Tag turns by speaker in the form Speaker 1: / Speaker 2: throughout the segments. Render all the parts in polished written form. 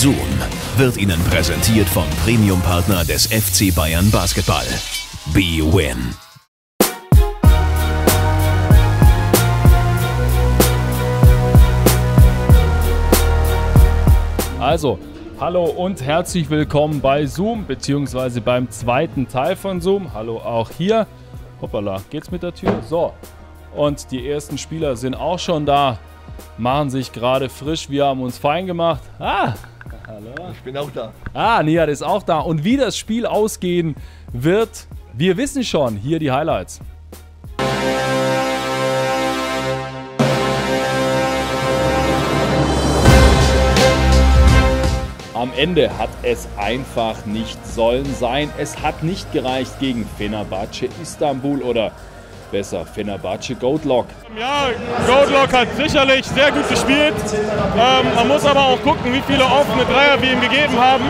Speaker 1: Zoom wird Ihnen präsentiert vom Premium-Partner des FC Bayern Basketball, bwin.
Speaker 2: Also, hallo und herzlich willkommen bei Zoom, beziehungsweise beim zweiten Teil von Zoom. Hallo auch hier. Hoppala, geht's mit der Tür? So, und die ersten Spieler sind auch schon da, machen sich gerade frisch. Wir haben uns fein gemacht. Ah, hallo.
Speaker 3: Ich bin auch da.
Speaker 2: Ah, Nihat ist auch da. Und wie das Spiel ausgehen wird, wir wissen schon. Hier die Highlights. Am Ende hat es einfach nicht sollen sein. Es hat nicht gereicht gegen Fenerbahce Istanbul oder besser Fenerbahce Goldlock.
Speaker 4: Ja, Goldlock hat sicherlich sehr gut gespielt. Man muss aber auch gucken, wie viele offene Dreier wir ihm gegeben haben.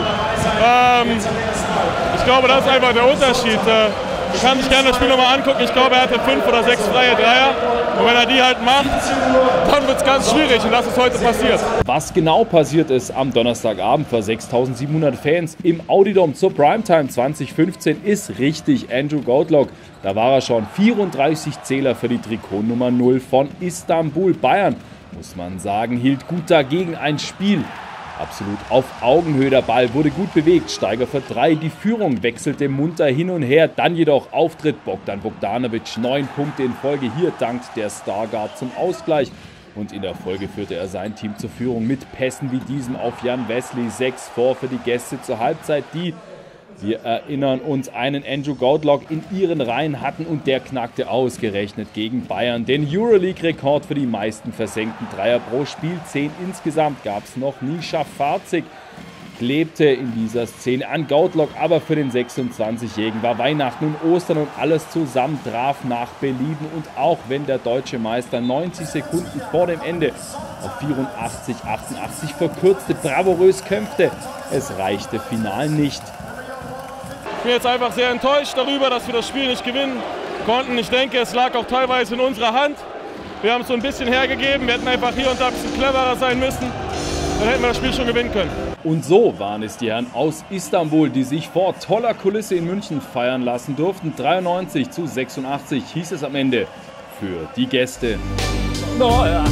Speaker 4: Ich glaube, das ist einfach der Unterschied. Man kann sich gerne das Spiel nochmal angucken. Ich glaube, er hatte 5 oder 6 freie Dreier. Und wenn er die halt macht, dann wird es ganz schwierig. Und das ist heute passiert.
Speaker 2: Was genau passiert ist am Donnerstagabend vor 6.700 Fans im Audi-Dome zur Primetime 2015 ist richtig Andrew Goldlock. Da war er schon 34 Zähler für die Trikotnummer 0 von Istanbul. Bayern, muss man sagen, hielt gut dagegen ein Spiel. Absolut auf Augenhöhe, der Ball wurde gut bewegt, Steiger für 3, die Führung wechselte munter hin und her, dann jedoch Auftritt Bogdan Bogdanovic, 9 Punkte in Folge, hier dankt der Stargard zum Ausgleich und in der Folge führte er sein Team zur Führung mit Pässen wie diesem auf Jan Wesley, 6 vor für die Gäste zur Halbzeit, die, wir erinnern uns, einen Andrew Goldlock in ihren Reihen hatten und der knackte ausgerechnet gegen Bayern. Den Euroleague-Rekord für die meisten versenkten Dreier pro Spiel, 10 insgesamt, gab es noch nie. Schafarzig klebte in dieser Szene an Goldlock, aber für den 26-Jährigen war Weihnachten und Ostern und alles zusammen traf nach Belieben. Und auch wenn der deutsche Meister 90 Sekunden vor dem Ende auf 84:88 verkürzte, bravourös kämpfte, es reichte final nicht.
Speaker 4: Ich bin jetzt einfach sehr enttäuscht darüber, dass wir das Spiel nicht gewinnen konnten. Ich denke, es lag auch teilweise in unserer Hand. Wir haben es so ein bisschen hergegeben. Wir hätten einfach hier und da ein bisschen cleverer sein müssen. Dann hätten wir das Spiel schon gewinnen können.
Speaker 2: Und so waren es die Herren aus Istanbul, die sich vor toller Kulisse in München feiern lassen durften. 93:86 hieß es am Ende für die Gäste. Oh, ja.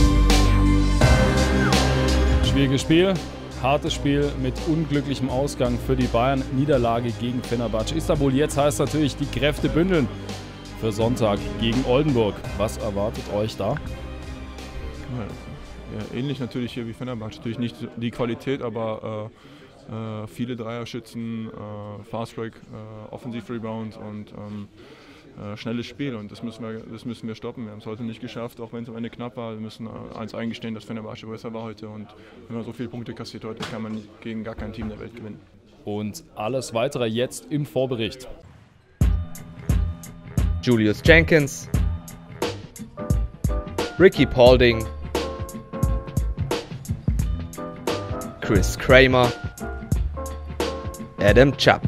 Speaker 2: Schwieriges Spiel. Hartes Spiel mit unglücklichem Ausgang für die Bayern. Niederlage gegen Fenerbahce Istanbul. Jetzt heißt natürlich die Kräfte bündeln für Sonntag gegen Oldenburg. Was erwartet euch da?
Speaker 5: Ja, ähnlich natürlich hier wie Fenerbahce. Natürlich nicht die Qualität, aber viele Dreierschützen, Fast Break, Offensiv-Rebound und schnelles Spiel, und das müssen wir stoppen. Wir haben es heute nicht geschafft, auch wenn es am Ende knapp war. Wir müssen eins eingestehen, dass Fenerbahce besser war heute, und wenn man so viele Punkte kassiert heute, kann man gegen gar kein Team der Welt gewinnen.
Speaker 2: Und alles weitere jetzt im Vorbericht.
Speaker 6: Julius Jenkins, Ricky Paulding, Chris Kramer, Adam Chubb.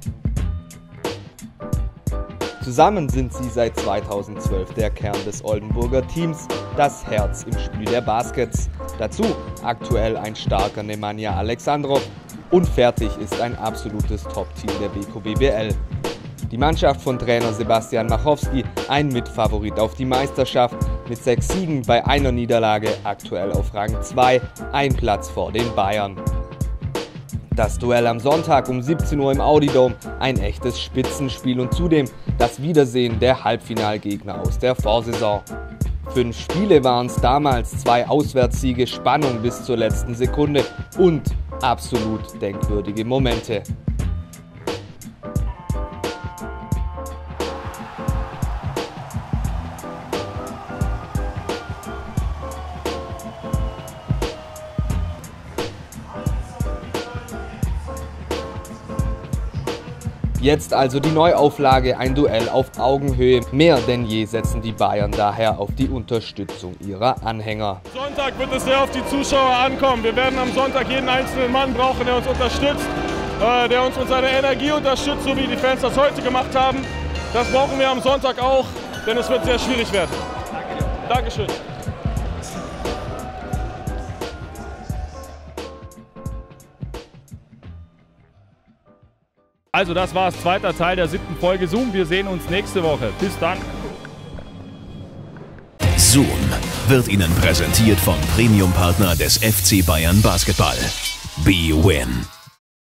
Speaker 6: Zusammen sind sie seit 2012 der Kern des Oldenburger Teams, das Herz im Spiel der Baskets. Dazu aktuell ein starker Nemanja Alexandrov, und fertig ist ein absolutes Top-Team der Beko BBL. Die Mannschaft von Trainer Sebastian Machowski, ein Mitfavorit auf die Meisterschaft, mit 6 Siegen bei einer Niederlage aktuell auf Rang 2, ein Platz vor den Bayern. Das Duell am Sonntag um 17 Uhr im Audi-Dome, ein echtes Spitzenspiel und zudem das Wiedersehen der Halbfinalgegner aus der Vorsaison. 5 Spiele waren es damals, 2 Auswärtssiege, Spannung bis zur letzten Sekunde und absolut denkwürdige Momente. Jetzt also die Neuauflage, ein Duell auf Augenhöhe. Mehr denn je setzen die Bayern daher auf die Unterstützung ihrer Anhänger.
Speaker 4: Sonntag wird es sehr auf die Zuschauer ankommen. Wir werden am Sonntag jeden einzelnen Mann brauchen, der uns unterstützt, der uns mit seiner Energie unterstützt, so wie die Fans das heute gemacht haben. Das brauchen wir am Sonntag auch, denn es wird sehr schwierig werden. Dankeschön.
Speaker 2: Also das war's, zweiter Teil der 7. Folge Zoom. Wir sehen uns nächste Woche. Bis dann.
Speaker 1: Zoom wird Ihnen präsentiert vom Premium-Partner des FC Bayern Basketball, bwin.